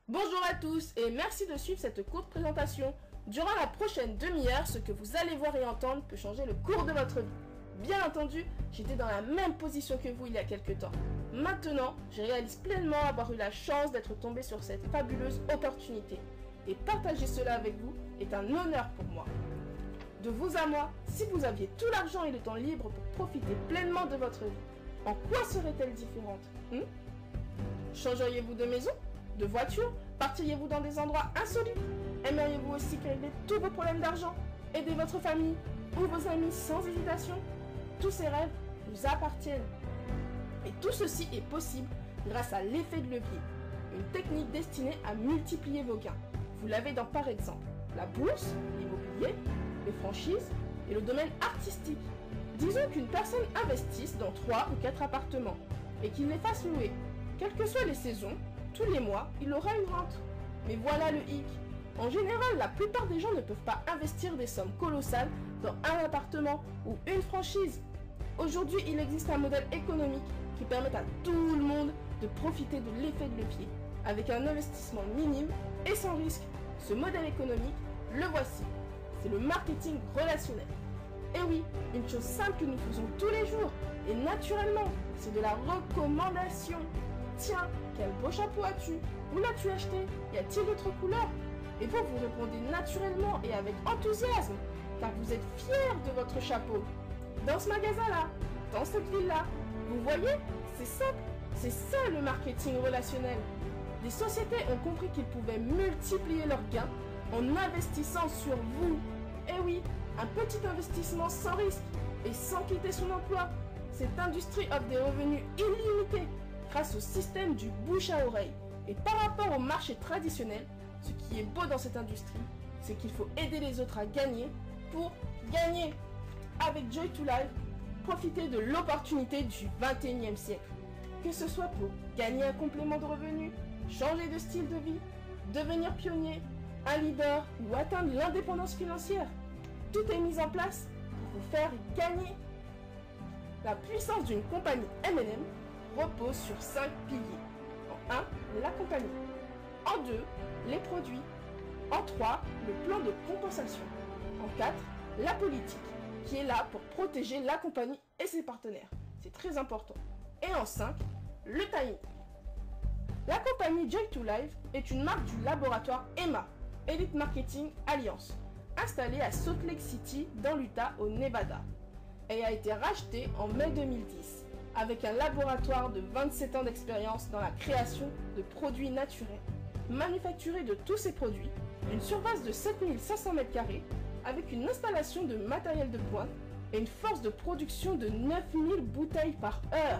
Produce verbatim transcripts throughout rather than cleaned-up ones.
Bonjour à tous et merci de suivre cette courte présentation. Durant la prochaine demi-heure, ce que vous allez voir et entendre peut changer le cours de votre vie. Bien entendu, j'étais dans la même position que vous il y a quelques temps. Maintenant, je réalise pleinement avoir eu la chance d'être tombé sur cette fabuleuse opportunité. Et partager cela avec vous est un honneur pour moi. De vous à moi, si vous aviez tout l'argent et le temps libre pour profiter pleinement de votre vie, en quoi serait-elle différente hmm? Changeriez-vous de maison? De voiture? Partiriez-vous dans des endroits insolites? Aimeriez-vous aussi régler tous vos problèmes d'argent? Aider votre famille ou vos amis sans hésitation? Tous ces rêves vous appartiennent. Et tout ceci est possible grâce à l'effet de levier, une technique destinée à multiplier vos gains. Vous l'avez dans par exemple la bourse, l'immobilier, les franchises et le domaine artistique. Disons qu'une personne investisse dans trois ou quatre appartements et qu'il les fasse louer. Quelles que soient les saisons, tous les mois, il aura une rente. Mais voilà le hic. En général, la plupart des gens ne peuvent pas investir des sommes colossales dans un appartement ou une franchise. Aujourd'hui, il existe un modèle économique qui permet à tout le monde de profiter de l'effet de levier avec un investissement minime et sans risque. Ce modèle économique, le voici. C'est le marketing relationnel. Et oui, une chose simple que nous faisons tous les jours et naturellement, c'est de la recommandation. Tiens, quel beau chapeau as-tu? Où l'as-tu acheté? Y a-t-il d'autres couleurs? Et vous, vous répondez naturellement et avec enthousiasme, car vous êtes fier de votre chapeau. Dans ce magasin-là, dans cette ville-là, vous voyez, c'est simple, c'est ça le marketing relationnel. Les sociétés ont compris qu'ils pouvaient multiplier leurs gains en investissant sur vous. Et oui, un petit investissement sans risque et sans quitter son emploi. Cette industrie offre des revenus illimités grâce au système du bouche à oreille. Et par rapport au marché traditionnel, ce qui est beau dans cette industrie, c'est qu'il faut aider les autres à gagner pour gagner. Avec Joy to Live, profitez de l'opportunité du vingt et unième siècle. Que ce soit pour gagner un complément de revenus, changer de style de vie, devenir pionnier, un leader ou atteindre l'indépendance financière. Tout est mis en place pour vous faire gagner. La puissance d'une compagnie M and M repose sur cinq piliers. En un, la compagnie. En deux, les produits. En trois, le plan de compensation. En quatre, la politique, qui est là pour protéger la compagnie et ses partenaires. C'est très important. Et en cinq, le timing. La compagnie Joy to Live est une marque du laboratoire E M A, Elite Marketing Alliance, installée à Salt Lake City dans l'Utah au Nevada. Elle a été rachetée en mai deux mille dix avec un laboratoire de vingt-sept ans d'expérience dans la création de produits naturels, manufacturés de tous ces produits, une surface de sept mille cinq cents mètres carrés avec une installation de matériel de pointe et une force de production de neuf mille bouteilles par heure.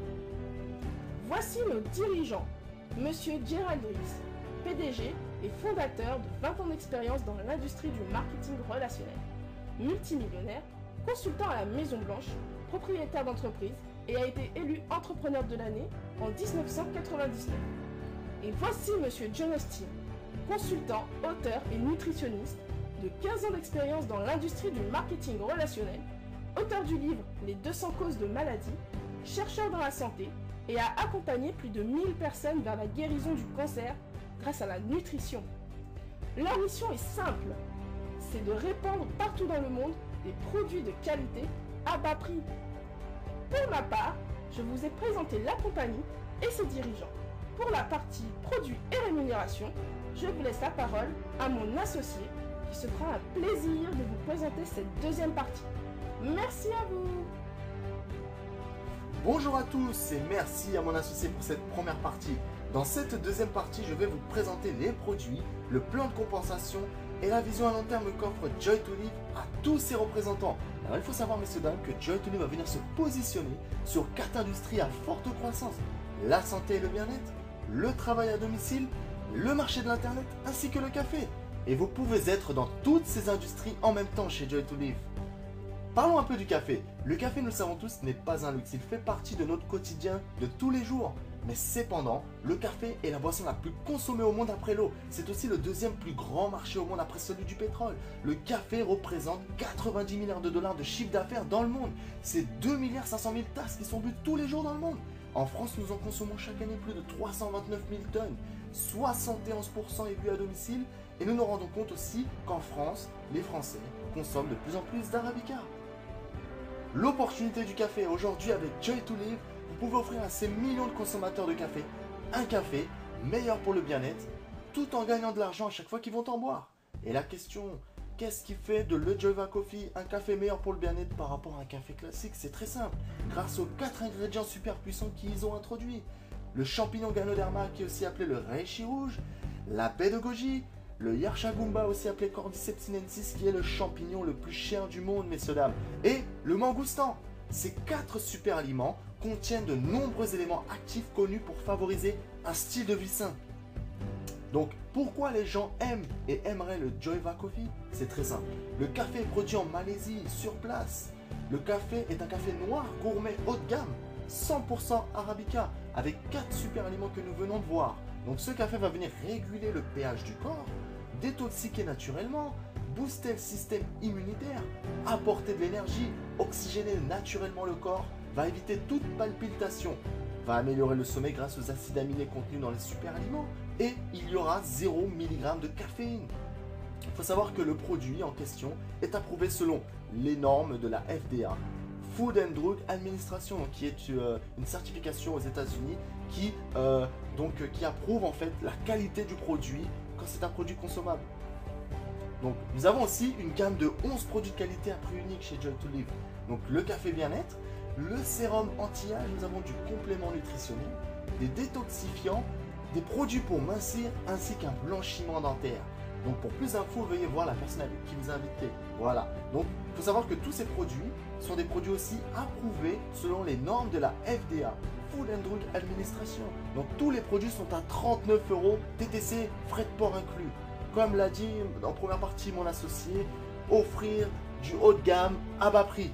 Voici nos dirigeants. Monsieur Gerald Rees, P D G et fondateur de vingt ans d'expérience dans l'industrie du marketing relationnel, multimillionnaire, consultant à la Maison Blanche, propriétaire d'entreprise et a été élu entrepreneur de l'année en mille neuf cent quatre-vingt-dix-neuf. Et voici Monsieur John Austin, consultant, auteur et nutritionniste de quinze ans d'expérience dans l'industrie du marketing relationnel, auteur du livre Les deux cents causes de maladie, chercheur dans la santé et a accompagné plus de mille personnes vers la guérison du cancer grâce à la nutrition. Leur mission est simple, c'est de répandre partout dans le monde des produits de qualité à bas prix. Pour ma part, je vous ai présenté la compagnie et ses dirigeants. Pour la partie produits et rémunération, je vous laisse la parole à mon associé qui se fera un plaisir de vous présenter cette deuxième partie. Merci à vous. Bonjour à tous et merci à mon associé pour cette première partie. Dans cette deuxième partie, je vais vous présenter les produits, le plan de compensation et la vision à long terme qu'offre Joy to Live à tous ses représentants. Alors il faut savoir, messieurs dames, que Joy to Live va venir se positionner sur quatre industries à forte croissance: la santé et le bien-être, le travail à domicile, le marché de l'internet ainsi que le café. Et vous pouvez être dans toutes ces industries en même temps chez Joy to Live. Parlons un peu du café. Le café, nous le savons tous, n'est pas un luxe. Il fait partie de notre quotidien de tous les jours. Mais cependant, le café est la boisson la plus consommée au monde après l'eau. C'est aussi le deuxième plus grand marché au monde après celui du pétrole. Le café représente quatre-vingt-dix milliards de dollars de chiffre d'affaires dans le monde. C'est deux milliards cinq cent mille tasses qui sont bues tous les jours dans le monde. En France, nous en consommons chaque année plus de trois cent vingt-neuf mille tonnes. soixante et onze pour cent est bu à domicile. Et nous nous rendons compte aussi qu'en France, les Français consomment de plus en plus d'Arabica. L'opportunité du café aujourd'hui avec Joy to Live, vous pouvez offrir à ces millions de consommateurs de café un café meilleur pour le bien-être, tout en gagnant de l'argent à chaque fois qu'ils vont en boire. Et la question, qu'est-ce qui fait de le Joyva Coffee un café meilleur pour le bien-être par rapport à un café classique? C'est très simple, grâce aux quatre ingrédients super puissants qu'ils ont introduits. Le champignon Ganoderma qui est aussi appelé le reishi rouge, la baie de goji, le Yarshagumba aussi appelé Cordyceps sinensis qui est le champignon le plus cher du monde, messieurs dames, et le mangoustan. Ces quatre super aliments contiennent de nombreux éléments actifs connus pour favoriser un style de vie sain. Donc pourquoi les gens aiment et aimeraient le Joyva Coffee? C'est très simple. Le café est produit en Malaisie, sur place. Le café est un café noir gourmet haut de gamme, cent pour cent Arabica, avec quatre super aliments que nous venons de voir. Donc ce café va venir réguler le pH du corps, détoxiquer naturellement, booster le système immunitaire, apporter de l'énergie, oxygéner naturellement le corps, va éviter toute palpitation, va améliorer le sommeil grâce aux acides aminés contenus dans les super aliments et il y aura zéro milligrammes de caféine. Il faut savoir que le produit en question est approuvé selon les normes de la F D A, Food and Drug Administration, qui est euh, une certification aux États-Unis qui, euh, donc, qui approuve en fait la qualité du produit quand c'est un produit consommable. Donc nous avons aussi une gamme de onze produits de qualité à prix unique chez Joy to Live. Donc le café bien-être, le sérum anti-âge, nous avons du complément nutritionnel, des détoxifiants, des produits pour mincir ainsi qu'un blanchiment dentaire. Donc pour plus d'infos, veuillez voir la personne avec qui vous invitez. Voilà. Donc il faut savoir que tous ces produits sont des produits aussi approuvés selon les normes de la F D A, Food and Drug Administration. Donc tous les produits sont à trente-neuf euros, T T C, frais de port inclus. Comme l'a dit en première partie mon associé, offrir du haut de gamme à bas prix.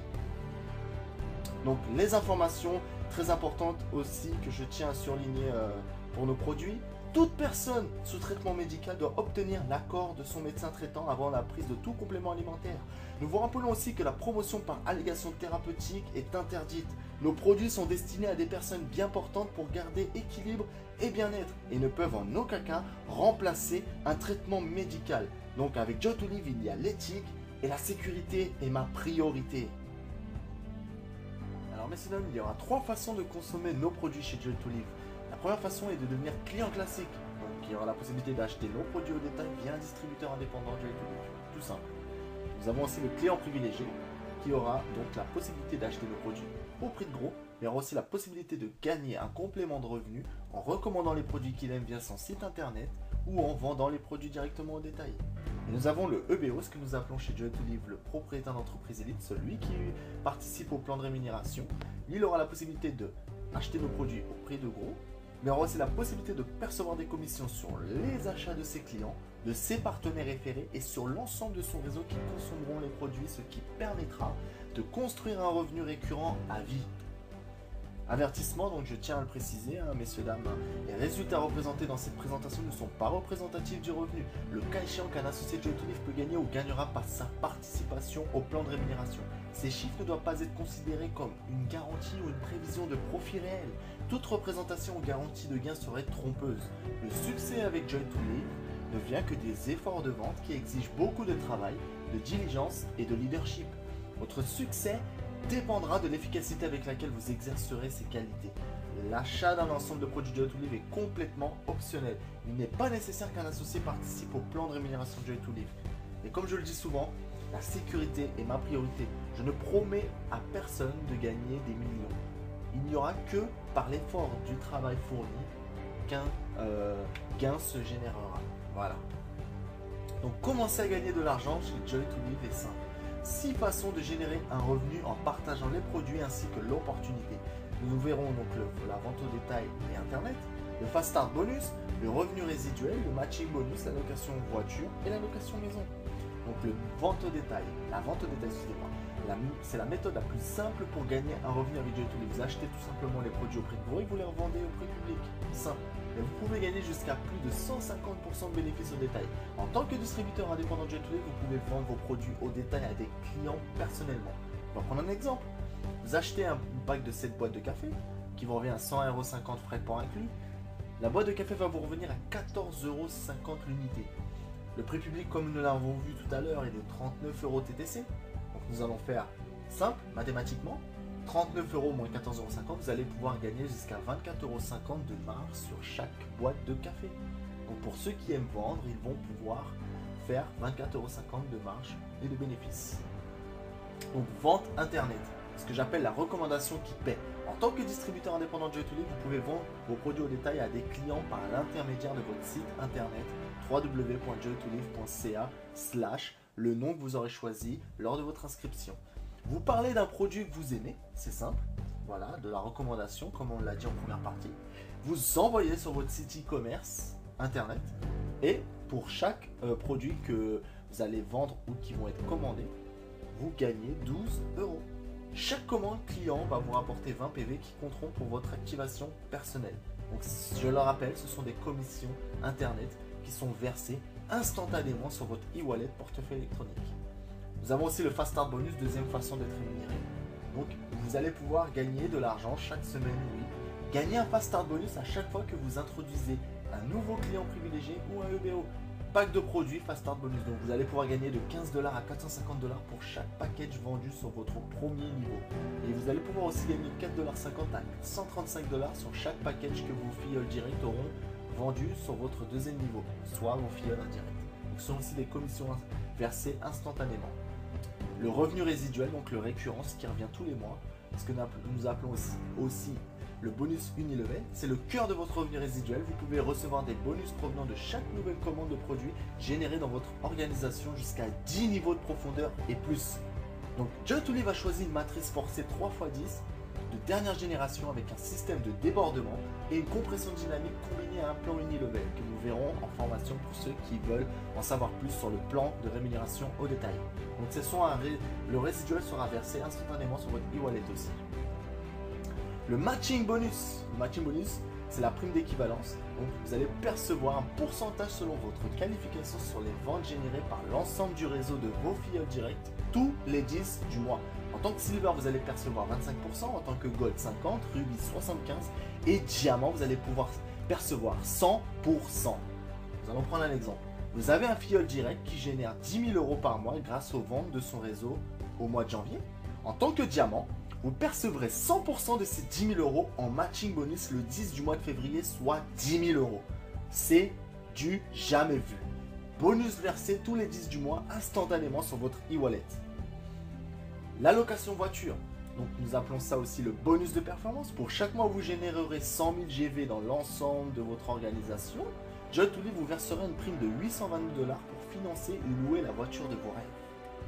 Donc les informations très importantes aussi que je tiens à surligner euh, pour nos produits. Toute personne sous traitement médical doit obtenir l'accord de son médecin traitant avant la prise de tout complément alimentaire. Nous vous rappelons aussi que la promotion par allégation thérapeutique est interdite. Nos produits sont destinés à des personnes bien portantes pour garder équilibre et bien-être et ne peuvent en aucun cas remplacer un traitement médical. Donc avec Joy to Live, il y a l'éthique et la sécurité est ma priorité. Alors messieurs dames, il y aura trois façons de consommer nos produits chez Joy to Live. La première façon est de devenir client classique. Donc il y aura la possibilité d'acheter nos produits au détail via un distributeur indépendant Joy to Live. Tout simple. Nous avons aussi le client privilégié qui aura donc la possibilité d'acheter nos produits au prix de gros. Il y aura aussi la possibilité de gagner un complément de revenu en recommandant les produits qu'il aime via son site internet ou en vendant les produits directement au détail. Et nous avons le E B O, ce que nous appelons chez Joy to Live le propriétaire d'entreprise élite, celui qui participe au plan de rémunération. Il aura la possibilité de acheter nos produits au prix de gros, mais aura aussi la possibilité de percevoir des commissions sur les achats de ses clients, de ses partenaires référés et sur l'ensemble de son réseau qui consommeront les produits, ce qui permettra de construire un revenu récurrent à vie. Avertissement, donc je tiens à le préciser, hein, messieurs, dames, les résultats représentés dans cette présentation ne sont pas représentatifs du revenu. Le cas échéant qu'un associé de Joy to Live peut gagner ou gagnera par sa participation au plan de rémunération. Ces chiffres ne doivent pas être considérés comme une garantie ou une prévision de profit réel. Toute représentation ou garantie de gain serait trompeuse. Le succès avec Joy to Live ne vient que des efforts de vente qui exigent beaucoup de travail, de diligence et de leadership. Votre succès dépendra de l'efficacité avec laquelle vous exercerez ces qualités. L'achat d'un ensemble de produits Joy to Live est complètement optionnel. Il n'est pas nécessaire qu'un associé participe au plan de rémunération Joy to Live. Et comme je le dis souvent, la sécurité est ma priorité. Je ne promets à personne de gagner des millions. Il n'y aura que par l'effort du travail fourni qu'un euh, gain se générera. Voilà. Donc commencer à gagner de l'argent chez Joy to Live est simple. Six façons de générer un revenu en partageant les produits ainsi que l'opportunité. Nous verrons donc le, la vente au détail et internet, le fast start bonus, le revenu résiduel, le matching bonus, la location voiture et la location maison. Donc le vente au détail, la vente au détail, excusez-moi, c'est la méthode la plus simple pour gagner un revenu avec Joy to Live. Vous achetez tout simplement les produits au prix de gros et vous les revendez au prix public. Simple. Et vous pouvez gagner jusqu'à plus de cent cinquante pour cent de bénéfices au détail. En tant que distributeur indépendant Joy to Live, vous pouvez vendre vos produits au détail à des clients personnellement. On va prendre un exemple. Vous achetez un pack de sept boîtes de café qui vous revient à cent euros cinquante frais de port inclus. La boîte de café va vous revenir à quatorze euros cinquante l'unité. Le prix public, comme nous l'avons vu tout à l'heure, est de trente-neuf euros T T C. Donc nous allons faire simple, mathématiquement. trente-neuf euros moins quatorze euros cinquante, vous allez pouvoir gagner jusqu'à vingt-quatre euros cinquante de marge sur chaque boîte de café. Donc pour ceux qui aiment vendre, ils vont pouvoir faire vingt-quatre euros cinquante de marge et de bénéfices. Donc vente internet, ce que j'appelle la recommandation qui paie. En tant que distributeur indépendant de Joy to Live, vous pouvez vendre vos produits au détail à des clients par l'intermédiaire de votre site internet w w w point joy to live point c a slash le nom que vous aurez choisi lors de votre inscription. Vous parlez d'un produit que vous aimez, c'est simple, voilà, de la recommandation comme on l'a dit en première partie. Vous envoyez sur votre site e-commerce internet et pour chaque euh, produit que vous allez vendre ou qui vont être commandés, vous gagnez douze euros. Chaque commande client va vous rapporter vingt P V qui compteront pour votre activation personnelle. Donc, je le rappelle, ce sont des commissions internet qui sont versées instantanément sur votre e-wallet portefeuille électronique. Nous avons aussi le Fast Start Bonus, deuxième façon d'être rémunéré. Donc, vous allez pouvoir gagner de l'argent chaque semaine, oui. Gagner un Fast Start Bonus à chaque fois que vous introduisez un nouveau client privilégié ou un E B O. Pack de produits Fast Start Bonus. Donc, vous allez pouvoir gagner de quinze dollars à quatre cent cinquante dollars pour chaque package vendu sur votre premier niveau. Et vous allez pouvoir aussi gagner quatre dollars cinquante à cent trente-cinq dollars sur chaque package que vos filleuls directs auront vendu sur votre deuxième niveau, soit vos filleuls indirects. Donc, ce sont aussi des commissions versées instantanément. Le revenu résiduel, donc le récurrent, ce qui revient tous les mois, ce que nous appelons aussi, aussi le bonus Unilevel, c'est le cœur de votre revenu résiduel. Vous pouvez recevoir des bonus provenant de chaque nouvelle commande de produits générée dans votre organisation jusqu'à dix niveaux de profondeur et plus. Donc Joy to Live a choisi une matrice forcée trois fois dix de dernière génération avec un système de débordement et une compression dynamique combinée à un plan Unilevel que nous verrons en formation pour ceux qui veulent en savoir plus sur le plan de rémunération au détail. Donc ce sont un ré... le résiduel sera versé instantanément sur votre e-wallet aussi. Le matching bonus, le matching bonus, c'est la prime d'équivalence. Donc vous allez percevoir un pourcentage selon votre qualification sur les ventes générées par l'ensemble du réseau de vos filleuls directs tous les dix du mois. En tant que Silver, vous allez percevoir vingt-cinq pour cent, en tant que Gold cinquante pour cent, Ruby soixante-quinze pour cent et Diamant, vous allez pouvoir percevoir cent pour cent. Nous allons prendre un exemple. Vous avez un filleul direct qui génère dix mille euros par mois grâce aux ventes de son réseau au mois de janvier. En tant que Diamant, vous percevrez cent pour cent de ces dix mille euros en matching bonus le dix du mois de février, soit dix mille euros. C'est du jamais vu. Bonus versé tous les dix du mois instantanément sur votre e-wallet. L'allocation voiture, donc nous appelons ça aussi le bonus de performance. Pour chaque mois où vous générerez cent mille G V dans l'ensemble de votre organisation, Joy to Live vous versera une prime de huit cent vingt-deux dollars pour financer ou louer la voiture de vos rêves.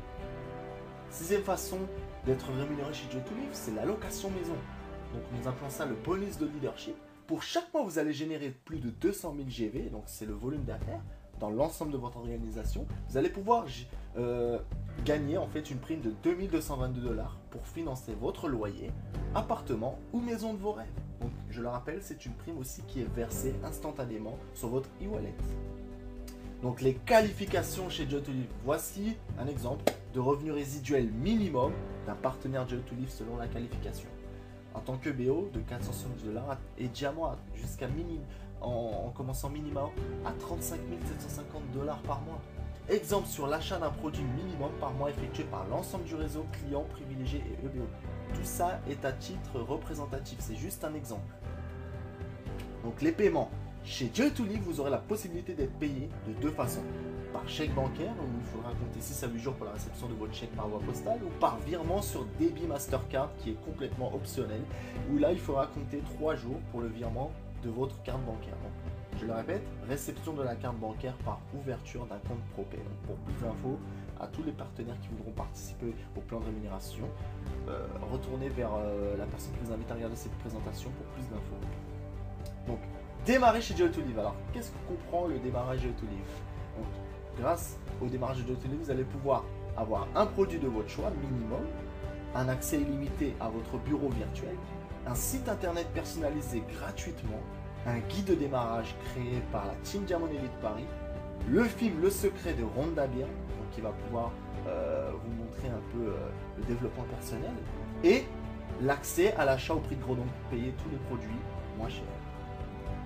Sixième façon d'être rémunéré chez Joy to Live, c'est la location maison. Donc nous appelons ça le bonus de leadership. Pour chaque mois, vous allez générer plus de deux cent mille G V, donc c'est le volume d'affaires dans l'ensemble de votre organisation. Vous allez pouvoir euh, gagner en fait une prime de deux mille deux cent vingt-deux dollars pour financer votre loyer, appartement ou maison de vos rêves. Donc je le rappelle, c'est une prime aussi qui est versée instantanément sur votre e-wallet. Donc les qualifications chez Joy to Live, voici un exemple de revenu résiduel minimum d'un partenaire Joy to Live selon la qualification. En tant que B O, de quatre cent soixante-dix dollars et Diamant jusqu'à minimum, en, en commençant minimum à trente-cinq mille sept cent cinquante dollars par mois. Exemple sur l'achat d'un produit minimum par mois effectué par l'ensemble du réseau client privilégié et E B O. Tout ça est à titre représentatif, c'est juste un exemple. Donc les paiements. Chez Joy to Live, vous aurez la possibilité d'être payé de deux façons. Par chèque bancaire, où il faudra compter six à huit jours pour la réception de votre chèque par voie postale, ou par virement sur débit Mastercard qui est complètement optionnel, où là il faudra compter trois jours pour le virement de votre carte bancaire. Donc, je le répète, réception de la carte bancaire par ouverture d'un compte ProPay. Donc, pour plus d'infos, à tous les partenaires qui voudront participer au plan de rémunération, euh, retournez vers euh, la personne qui vous invite à regarder cette présentation pour plus d'infos. Donc, démarrer chez Joy to Live. Alors, qu'est-ce que comprend le démarrage Joy to Live? Donc, grâce au démarrage de Joy to Live, vous allez pouvoir avoir un produit de votre choix minimum, un accès illimité à votre bureau virtuel, un site internet personnalisé gratuitement, un guide de démarrage créé par la Team Diamond Elite Paris, le film Le Secret de Rhonda Byrne, donc qui va pouvoir euh, vous montrer un peu euh, le développement personnel, et l'accès à l'achat au prix de gros, donc payer tous les produits moins chers.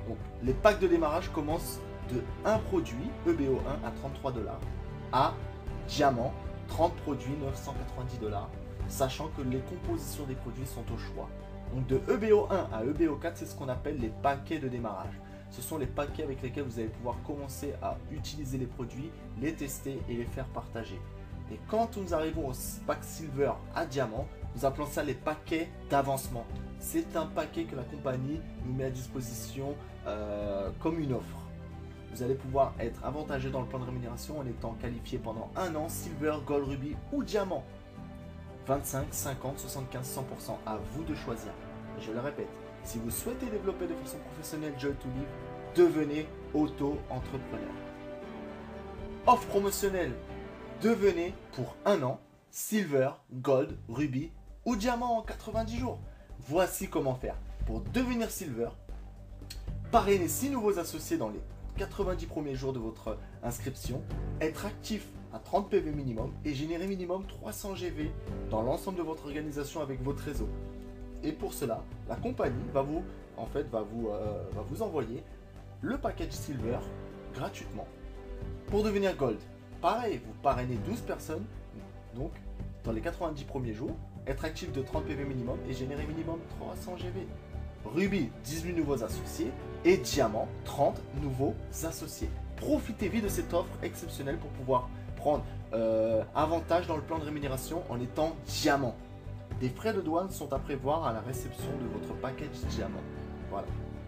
Donc, les packs de démarrage commencent de un produit, E B O un, à trente-trois dollars, à diamant, trente produits, neuf cent quatre-vingt-dix dollars, sachant que les compositions des produits sont au choix. Donc, de E B O un à E B O quatre, c'est ce qu'on appelle les paquets de démarrage. Ce sont les paquets avec lesquels vous allez pouvoir commencer à utiliser les produits, les tester et les faire partager. Et quand nous arrivons au pack Silver à diamant, nous appelons ça les paquets d'avancement. C'est un paquet que la compagnie nous met à disposition euh, comme une offre. Vous allez pouvoir être avantagé dans le plan de rémunération en étant qualifié pendant un an Silver, Gold, Ruby ou Diamant. vingt-cinq, cinquante, soixante-quinze, cent pour cent, à vous de choisir. Et je le répète, si vous souhaitez développer de façon professionnelle Joy to Live, devenez auto-entrepreneur. Offre promotionnelle, devenez pour un an Silver, Gold, Ruby ou Diamant en quatre-vingt-dix jours. Voici comment faire. Pour devenir Silver, parrainer six nouveaux associés dans les quatre-vingt-dix premiers jours de votre inscription, être actif à trente P V minimum et générer minimum trois cents G V dans l'ensemble de votre organisation avec votre réseau. Et pour cela, la compagnie va vous, en fait, va vous, euh, va vous envoyer le package Silver gratuitement. Pour devenir Gold, pareil, vous parrainez douze personnes, donc dans les quatre-vingt-dix premiers jours, être actif de trente P V minimum et générer minimum trois cents G V. Ruby, dix-huit nouveaux associés et Diamant, trente nouveaux associés. Profitez vite de cette offre exceptionnelle pour pouvoir prendre euh, avantage dans le plan de rémunération en étant Diamant. Des frais de douane sont à prévoir à la réception de votre package Diamant. Voilà.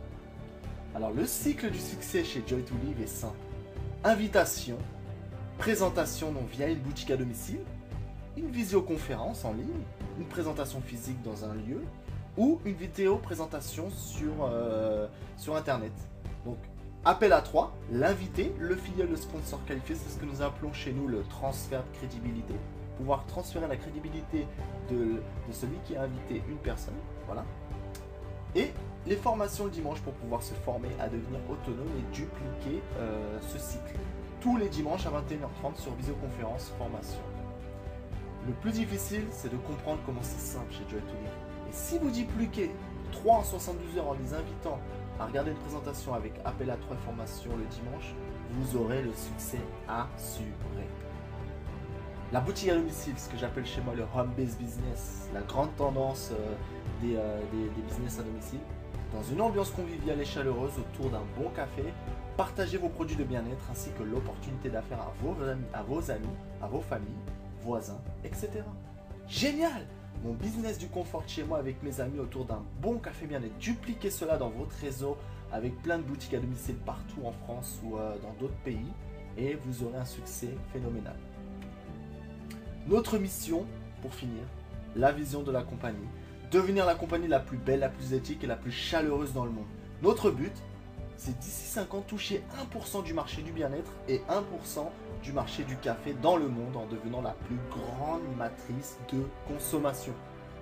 Alors le cycle du succès chez Joy to Live est simple. Invitation, présentation donc via une boutique à domicile, une visioconférence en ligne, une présentation physique dans un lieu ou une vidéo présentation sur, euh, sur internet. Donc appel à trois, l'invité, le filleul, le sponsor qualifié, c'est ce que nous appelons chez nous le transfert de crédibilité. Pouvoir transférer la crédibilité de, de celui qui a invité une personne. Voilà. Et les formations le dimanche pour pouvoir se former à devenir autonome et dupliquer euh, ce cycle. Tous les dimanches à vingt et une heures trente sur visioconférence formation. Le plus difficile, c'est de comprendre comment c'est simple chez Joy to Live. Et si vous dupliquez trois en soixante-douze heures en les invitant à regarder une présentation avec appel à trois formations le dimanche, vous aurez le succès assuré. La boutique à domicile, ce que j'appelle chez moi le home-based business, la grande tendance euh, des, euh, des, des business à domicile, dans une ambiance conviviale et chaleureuse autour d'un bon café, partagez vos produits de bien-être ainsi que l'opportunité d'affaires à vos amis, à vos amis, à vos familles, voisins, et cetera. Génial! Mon business du confort chez moi avec mes amis autour d'un bon café bien-être. Dupliquez cela dans votre réseau avec plein de boutiques à domicile partout en France ou euh, dans d'autres pays et vous aurez un succès phénoménal. Notre mission, pour finir, la vision de la compagnie. Devenir la compagnie la plus belle, la plus éthique et la plus chaleureuse dans le monde. Notre but, c'est d'ici cinq ans toucher un pour cent du marché du bien-être et un pour cent du marché du café dans le monde en devenant la plus grande matrice de consommation.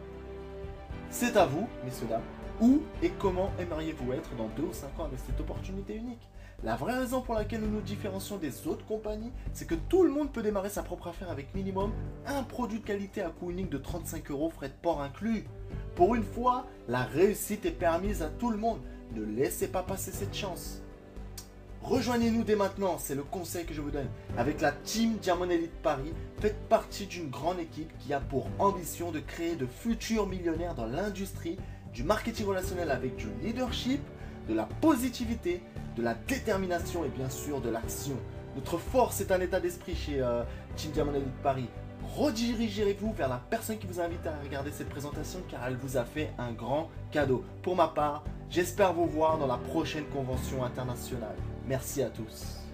C'est à vous, messieurs, dames. Où et comment aimeriez-vous être dans deux ou cinq ans avec cette opportunité unique? La vraie raison pour laquelle nous nous différencions des autres compagnies, c'est que tout le monde peut démarrer sa propre affaire avec minimum un produit de qualité à coût unique de trente-cinq euros, frais de port inclus. Pour une fois, la réussite est permise à tout le monde. Ne laissez pas passer cette chance. Rejoignez-nous dès maintenant, c'est le conseil que je vous donne. Avec la Team Diamond Elite Paris, faites partie d'une grande équipe qui a pour ambition de créer de futurs millionnaires dans l'industrie du marketing relationnel avec du leadership, de la positivité, de la détermination et bien sûr de l'action. Notre force est un état d'esprit chez euh, Team Diamond Elite Paris. Redirigez-vous vers la personne qui vous a invité à regarder cette présentation car elle vous a fait un grand cadeau. Pour ma part, j'espère vous voir dans la prochaine convention internationale. Merci à tous.